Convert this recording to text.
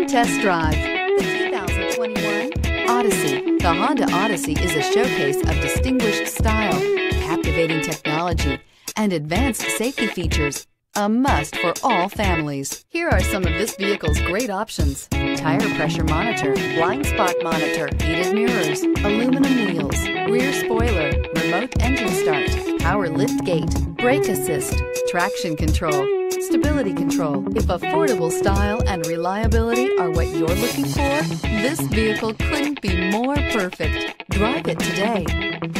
test drive the 2021 Odyssey. The Honda Odyssey is a showcase of distinguished style, captivating technology, and advanced safety features. A must for all families. Here are some of this vehicle's great options: tire pressure monitor, blind spot monitor, heated mirrors, aluminum wheels, rear spoiler, remote engine start, power lift gate, brake assist, traction control, stability control. If affordable style and reliability are what you're looking for, this vehicle couldn't be more perfect. Drive it today.